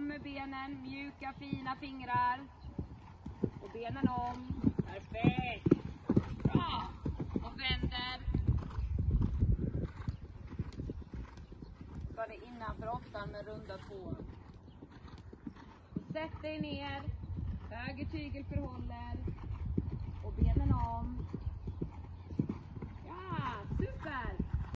Om med benen, mjuka fina fingrar. Och benen om. Perfekt. Bra. Och vänder. Så det innanför åttan med runda tår. Sätt dig ner. Höger tygel förhåller. Och benen om.